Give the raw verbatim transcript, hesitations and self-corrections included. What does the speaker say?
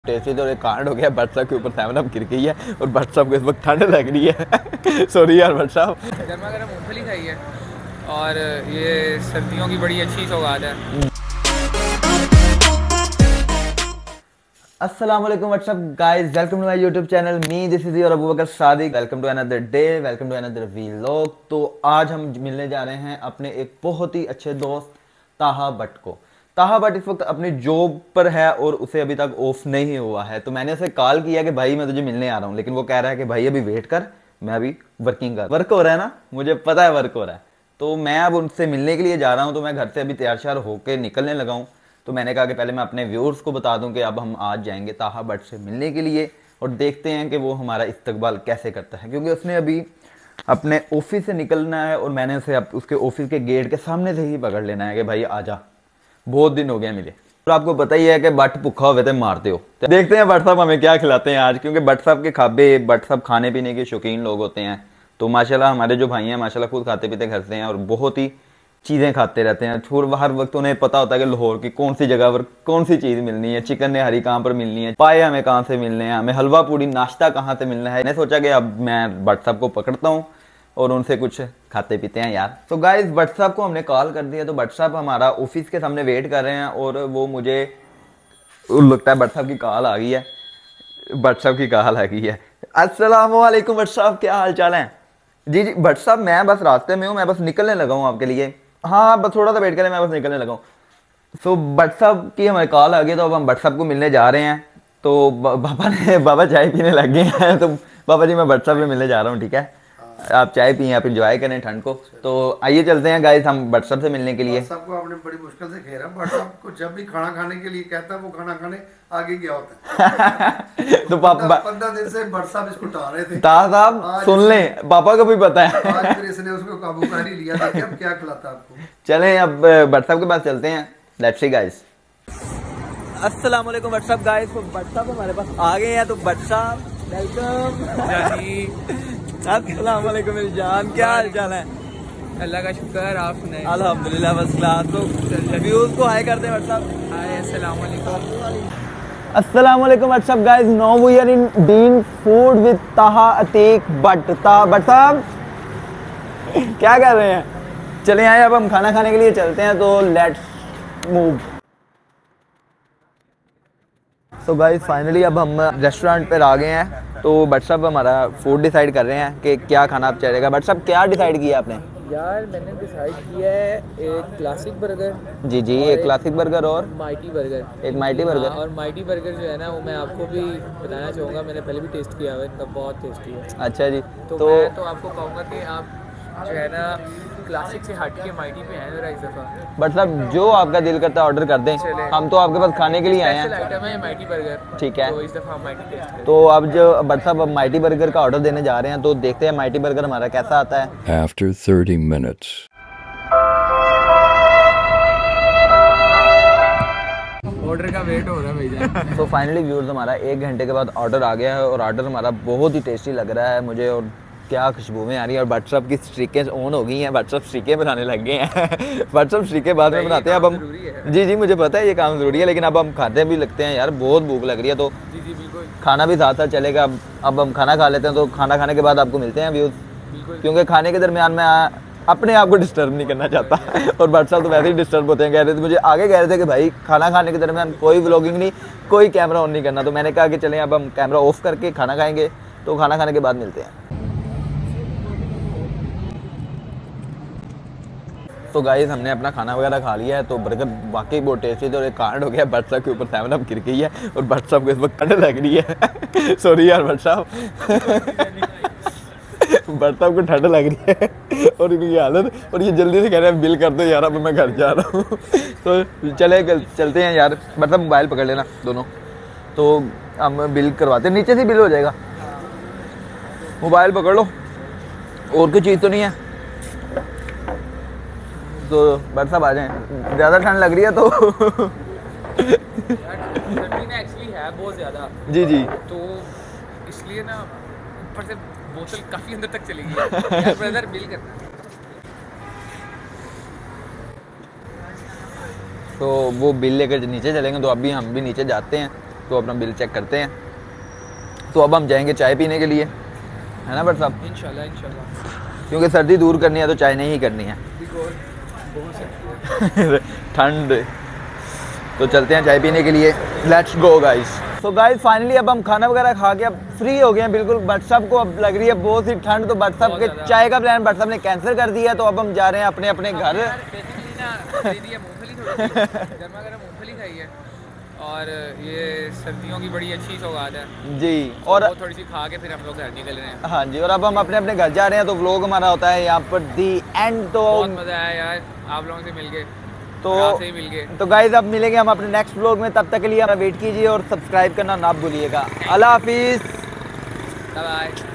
Tasty तो एक कांड हो गया। भट्ट साहब के ऊपर सेवन अप गिर गई है और भट्ट साहब को इस वक्त ठंड लग रही है। सॉरी यार भट्ट साहब। गर्मा गर्म मूंगफली खाई है और ये सर्दियों की बड़ी अच्छी सौगात है। अस्सलाम वालेकुम what's up guys, welcome to my YouTube channel. Me this is your Abu Bakar Sadiq. Welcome to another day, welcome to another vlog. तो आज हम मिलने जा रहे हैं अपने एक बहुत ही अच्छे दोस्त ताहा भट्ट को। ताहा भट्ट इस वक्त अपनी जॉब पर है और उसे अभी तक ऑफ नहीं हुआ है। तो मैंने उसे कॉल किया कि भाई मैं तुझे मिलने आ रहा हूँ, लेकिन वो कह रहा है कि भाई अभी वेट कर, मैं अभी वर्किंग कर वर्क हो रहा है ना, मुझे पता है वर्क हो रहा है। तो मैं अब उनसे मिलने के लिए जा रहा हूँ। तो मैं घर से अभी तैयार श्यार होकर निकलने लगा हूँ। तो मैंने कहा कि पहले मैं अपने व्यूअर्स को बता दूं कि अब हम आज जाएंगे ताहा भट्ट से मिलने के लिए और देखते हैं कि वो हमारा इस्तकबाल कैसे करता है, क्योंकि उसने अभी अपने ऑफिस से निकलना है और मैंने उसे उसके ऑफिस के गेट के सामने से ही पकड़ लेना है कि भाई आजा, बहुत दिन हो गया मिले। और आपको पता ही है कि भट्ट भुखा हुए थे मारते हो। तो देखते हैं भट्ट साहब हमें क्या खिलाते हैं आज, क्योंकि भट्ट साहब के खाबे, भट्ट साहब खाने पीने के शौकीन लोग होते हैं। तो माशाल्लाह हमारे जो भाई हैं माशाल्लाह खुद खाते पीते घर से हैं और बहुत ही चीज़ें खाते रहते हैं। छोड़ हर वक्त उन्हें पता होता है कि लाहौर की कौन सी जगह पर कौन सी चीज़ मिलनी है, चिकन नहारी कहाँ पर मिलनी है, पाए हमें कहाँ से मिलने हैं, हमें हलवा पूड़ी नाश्ता कहाँ से मिलना है। मैंने सोचा कि अब मैं भट्ट साहब को पकड़ता हूँ और उनसे कुछ खाते पीते हैं यार। तो गाइस भट्ट साहब को हमने कॉल कर दिया। तो भट्ट साहब हमारा ऑफिस के सामने वेट कर रहे हैं और वो मुझे लगता है भट्ट साहब की कॉल आ गई है। भट्ट साहब की कॉल आ गई है। अस्सलाम वालेकुम भट्ट साहब, क्या हाल चाल है? जी जी भट्ट साहब, मैं बस रास्ते में हूँ, मैं बस निकलने लगा हूँ आपके लिए। हाँ बस थोड़ा सा वेट करें, मैं बस निकलने लगा हूँ। तो भट्ट साहब की हमारे कॉल आ गई, तो अब हम भट्ट साहब को मिलने जा रहे हैं। तो बाबा ने बाबा चाय पीने लग गए हैं। तो बाबा जी मैं भट्ट साहब से मिलने जा रहा हूँ, ठीक है? आप चाय पिए, आप एंजॉय करें ठंड को। तो आइए चलते हैं गाइस हम भट्ट साहब से मिलने के लिए। भट्ट साहब को आपने बड़ी मुश्किल से घेरा। भट्ट साहब को जब भी खाना खाने के लिए कहता है वो खाना खाने आगे गया होता है। तो पापा पंद्रह दिन से भट्ट साहब इसको उठा रहे थे। ताहा साहब सुन लें, पापा को भी पता है। आज फिर इसने उसको काबू कर ही लिया। देखिए अब क्या खिलाता है आपको। चलें अब भट्ट साहब के पास चलते हैं। Let's see guys. अस्सलाम वालेकुम भट्ट साहब। गाइस तो भट्ट साहब हमारे पास आ गए हैं। तो भट्ट साहब वेलकम। अस्सलाम वालेकुम मेरी जान, क्या हाल चाल है? अल्लाह का शुक्र, आप सुनाएं? अल्हम्दुलिल्लाह फर्स्ट क्लास। तो व्यूअर्स को हाय करते हैं भट्ट साहब। हाय, अस्सलाम वालेकुम। अस्सलाम वालेकुम भट्ट साहब। Guys now we are in Deen food with Taha Atiq Bhatt. ताहा भट्ट साहब क्या कर रहे हैं? चले आए, अब हम खाना खाने के लिए चलते हैं। तो लेट्स मूव। तो गाइस फाइनली अब हम रेस्टोरेंट पर आ गए हैं। तो भट्ट साहब हमारा फूड डिसाइड कर रहे हैं कि क्या खाना आप चलेगा। भट्ट साहब क्या डिसाइड किया आपने? यार मैंने डिसाइड किया है एक क्लासिक बर्गर। जी जी, एक क्लासिक बर्गर और माइटी बर्गर। एक माइटी बर्गर। हाँ, और माइटी बर्गर जो है ना वो मैं आपको भी बताना चाहूँगा, मैंने पहले भी टेस्ट किया हुआ है, इनका बहुत टेस्टी है। अच्छा जी। तो, तो मैं तो आपको कहूँगा कि आप जो है ना क्लासिक से हट के माइटी पे आए जरा इस दफ़ा। भट्ट साहब जो आपका दिल करता है ऑर्डर कर दें, हम तो आपके पास खाने के लिए आए हैं। आइटम है माइटी बर्गर, ठीक है? तो इस दफ़ा हम माइटी टेस्ट करें। तो अब जो भट्ट साहब अब माइटी बर्गर का ऑर्डर देने जा रहे हैं, तो देखते हैं माइटी बर्गर हमारा कैसा आता है। After thirty minutes. ऑर्डर का वेट हो रहा है भैया। तो फाइनली व्यूअर्स हमारा एक घंटे के बाद ऑर्डर आ गया है और ऑर्डर हमारा बहुत ही टेस्टी लग रहा है मुझे और क्या खुशबुएं आ रही है। और भट्ट साहब की स्ट्रीकें ऑन हो गई हैं, भट्ट साहब स्ट्रीकें बनाने लग गए हैं। भट्ट साहब स्ट्रीकें बाद में बनाते हैं। अब हम जी जी मुझे पता है ये काम ज़रूरी है, लेकिन अब हम खाते भी लगते हैं यार, बहुत भूख लग रही है। तो जी जी बिल्कुल, खाना भी साथ साथ चलेगा। अब अब हम खाना खा लेते हैं। तो खाना खाने के बाद आपको मिलते हैं व्यूअर्स, क्योंकि खाने के दरमियान मैं अपने आप को डिस्टर्ब नहीं करना चाहता। और भट्ट साहब तो वैसे ही डिस्टर्ब होते हैं। कह रहे थे मुझे आगे कह रहे थे कि भाई खाना खाने के दरमियान कोई व्लॉगिंग नहीं, कोई कैमरा ऑन नहीं करना। तो मैंने कहा कि चलें अब हम कैमरा ऑफ करके खाना खाएंगे। तो खाना खाने के बाद मिलते हैं। तो गाइस हमने अपना खाना वगैरह खा लिया है। तो बर्गर वाकई बहुत टेस्टी थे और एक कांड हो गया, भट्ट साहब के ऊपर सेवन अप गिर गई है और भट्ट साहब को इस वक्त ठंड लग रही है। सॉरी यार भट्ट साहब। भट्ट साहब को ठंड लग रही है और इनकी हालत, और ये जल्दी से कह रहे हैं बिल कर दो यार, अब मैं घर जा रहा हूँ। तो चले चलते हैं यार। भट्ट साहब मोबाइल पकड़ लेना दोनों, तो हम बिल करवाते हैं, नीचे से बिल हो जाएगा। मोबाइल पकड़ लो, और कोई चीज़ तो नहीं है। तो भट्ट साहब आ जाएं, ज़्यादा ठंड लग रही है तो। एक्चुअली है बहुत ज़्यादा। जी जी, तो इसलिए ना ऊपर से बोतल काफ़ी अंदर तक चली गई है। ब्रदर बिल करना। तो वो बिल लेकर नीचे चलेंगे। तो अभी हम भी नीचे जाते हैं इसको अपना बिल चेक करते हैं। तो अब हम जाएंगे चाय पीने के लिए, है ना बट साहब? इंशाल्लाह इंशाल्लाह, क्योंकि सर्दी दूर करनी है तो चाय नहीं ही करनी है। ठंड, तो चलते हैं चाय पीने के लिए। Let's go guys. So guys finally अब हम खाना वगैरह खा के अब फ्री हो गए हैं बिल्कुल। बट साहब को अब लग रही है बहुत ही ठंड, तो बट साहब के चाय का प्लान बट साहब ने कैंसिल कर दिया। तो अब हम जा रहे हैं अपने अपने घर। बेसिकली ना मूंगफली थोड़ी गर्मा गर्म मूंगफली खाई है, और ये सर्दियों की बड़ी अच्छी सौगात है जी। तो और वो थोड़ी सी खा के फिर हम लोग घर निकल रहे हैं। हाँ जी, और अब हम अपने अपने घर जा रहे हैं। तो व्लॉग हमारा होता है यहाँ पर दी एंड। तो बहुत मज़ा आया यार आप लोगों से मिलके, तो आपसे ही मिल गए। तो गाइज अब मिलेंगे हम अपने नेक्स्ट व्लॉग में। तब तक के लिए हमारा वेट कीजिए और सब्सक्राइब करना ना भूलिएगा। अल्लाह हाफिज़। बाय।